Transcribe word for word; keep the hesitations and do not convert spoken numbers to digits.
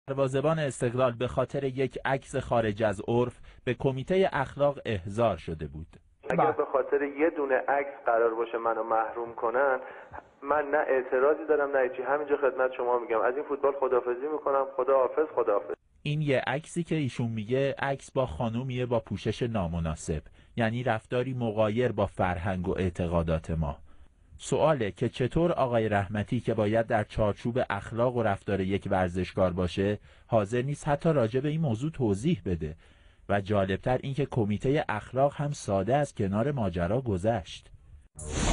سربازبان استقلال به خاطر یک عکس خارج از عرف به کمیته اخلاق احضار شده بود. اگر به خاطر یه دونه عکس قرار باشه منو محروم کنن، من نه اعتراضی دارم نه چی. همینجا خدمت شما میگم از این فوتبال خداحافظی میکنم. خداحافظ خداحافظ. این یه عکسی که ایشون میگه عکس با خانومیه با پوشش نامناسب، یعنی رفتاری مغایر با فرهنگ و اعتقادات ما. سواله که چطور آقای رحمتی که باید در چارچوب اخلاق و رفتار یک ورزشکار باشه حاضر نیست حتی راجع به این موضوع توضیح بده. و جالبتر این که کمیته اخلاق هم ساده از کنار ماجرا گذشت.